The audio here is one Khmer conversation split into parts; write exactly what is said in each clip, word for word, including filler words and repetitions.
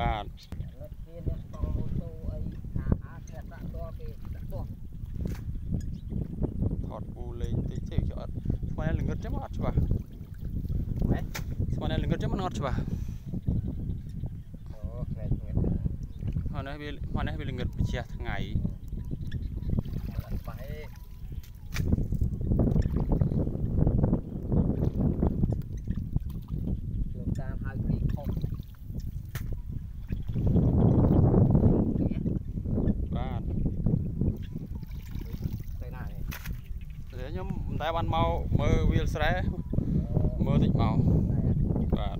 បាទថតពូលេងតិចទេចុះអត់ស្មានល្ងឹតចឹងអត់ច្បាស់ហ៎ស្មានល្ងឹតចឹងមិនអត់ច្បាស់អូខ្លែងងឹតហ្នឹងនេះវាមកនេះវាល្ងឹតបជាថ្ងៃមិនអត់ច្បាស់ទេលោកតាមហៅពីខុសបាទទៅណានេះខ្ញុំមិនតែបានមកមើលវាលស្រែមើលតិចមកបាទ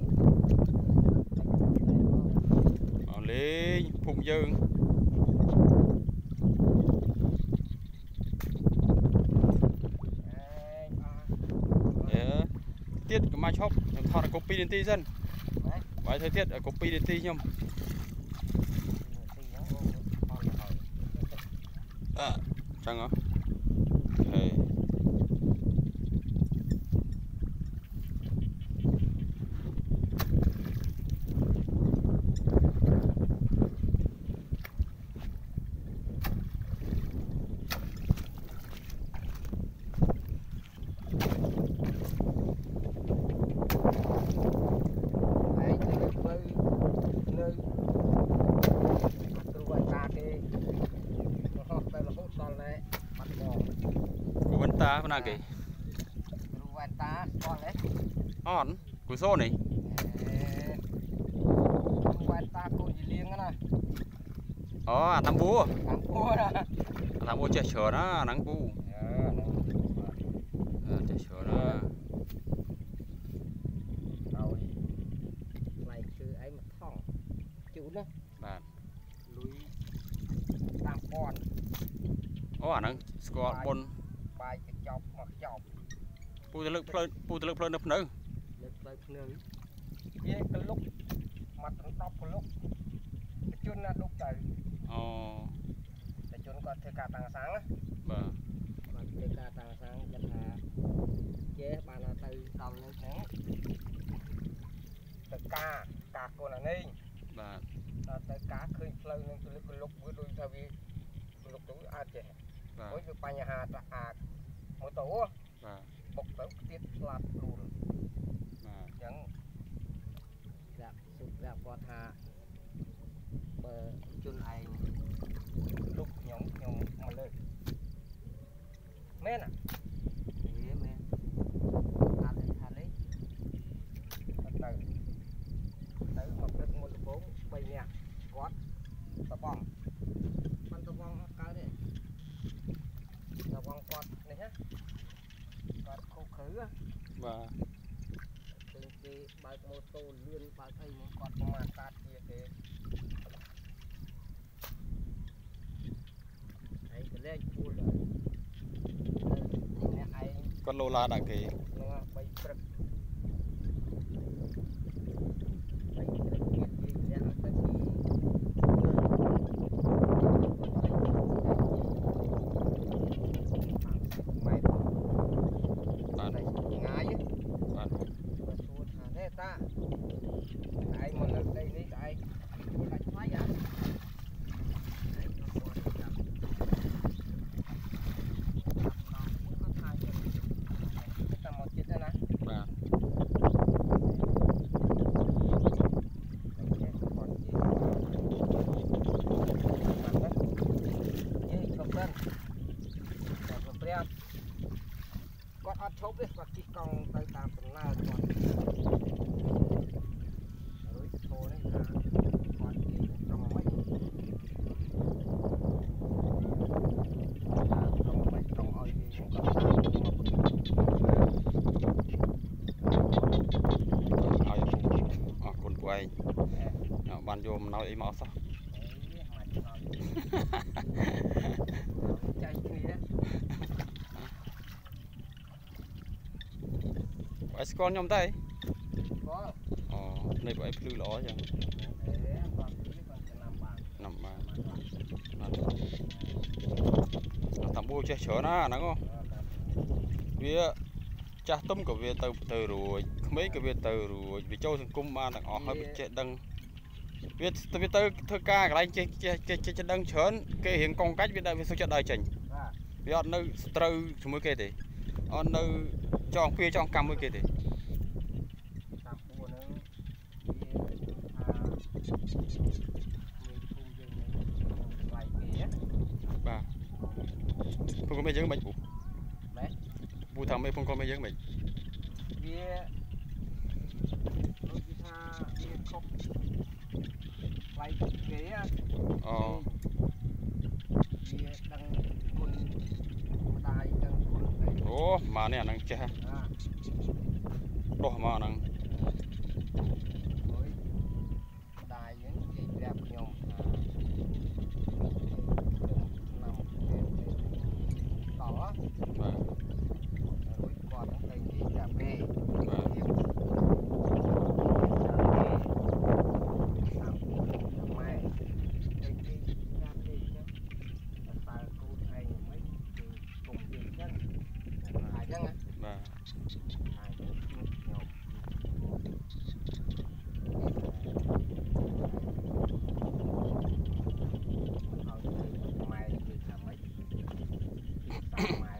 អរលេងភូមិយើងអេទៀតកុំមកឈប់ខ្ញុំថតកុំពីរនាទីសិនបើធ្វើទៀតកុំពីរនាទីខ្ញុំអឺចឹងហ៎ហេតាប៉ុណ្ណាគេគ្រូវ៉ែនតាស្គាល់ទេអត់គូសូនេះគ្រូវ៉ែនតាគូជាលៀងណាអូអាតាមបួតាមបួណាតាមបួចេះច្រើនណាហ្នឹងពូអឺចេះច្រើនណាឲ្យថ្លៃគឺអីមកថងជូនណាបាទលុយតាមពាន់អូអាហ្នឹងស្គាល់បុនបាយកញ្ចប់មកចប់ពូទៅលើកផ្លូវពូទៅលើកផ្លូវនៅភ្នៅលើកផ្លូវភ្នៅវាកលុកមកដល់ដប់កលុកបជនណាដុកទៅអូបជនគាត់ធ្វើការតាំងសាំងណាបាទគាត់ធ្វើការតាំងសាំងគាត់ថាចេះបានទៅដល់លើហ្នឹងទៅការការកូនអានេះបាទដល់ទៅការឃើញផ្លូវនឹងទៅលើកកលុកវាដូចថាវាកលុកទៅអាចចេះអូយវាបញ្ហាតាអាចម៉ូតូបាទបុកទៅទៀតស្លាប់ខ្លួនបាទអញ្ចឹងប្រាប់សុខប្រាប់គាត់ថាបើជន់ឯងលុកខ្ញុំខ្ញុំមកលើមែនអ่ะមែនមែនអត់ទេថាលេទៅទៅមកព្រឹកមុនដំបូងបីនាក់គាត់តបងមិនតបងអត់កើតទេតបងគាត់នេះណាគាត់ខុសគ្រឹះបាទពេលគេបើកម៉ូតូលឿនបើកអីមកគាត់មកស្តាតជាគេហើយកលែងពូលដល់អ្នកឯងគាត់លោឡាដាក់គេនោះបីព្រឹកបីព្រឹកទៀតគេលាក់ទៅទីតាឯងមកលើដីនេះឯងដាច់ថ្លៃហ៎ឯងគាត់ចាប់គាត់ថាចិត្តតែមកចិត្តណាបាទគាត់អត់ឈប់ទេគាត់ជិះកង់ទៅតាមដំណើរគាត់រួចធោនេះថាគាត់និយាយត្រង់មិនត្រង់មិនត្រង់ឲ្យគេគាត់ថាមកឲ្យអរគុណពួកឯងបានយកអំណោយអីមកសោះចាញ់គ្នាបើស្គាល់ខ្ញុំទេស្គាល់អូនេះបើឲ្យភ្លឺល្អចឹងអេគាត់គាត់ចំណាំបានចំណាំបានតាមបួចេះច្រើនណាហ្នឹងវាចាស់ទុំក៏វាទៅទៅរួចក្មេងក៏វាទៅរួចវាចូលសង្គមបានទាំងអស់ហើយវាចេះដឹង Việt Việt tới thưa ca cái này chơi chơi chơi chơi đăng chớn cái hiện công cách Việt Nam Việt số chất đại trình Việt ở nơi trâu chúng mới kê thì ở nơi trong phía trong cam mới kê thì bà không có mấy giống mình bù bù thằng mấy không có mấy giống mình lại kế ờ ố mà nè năng che đổ mà năng đài những gì đẹp nhom có rồi còn cái gì đẹp bê Mày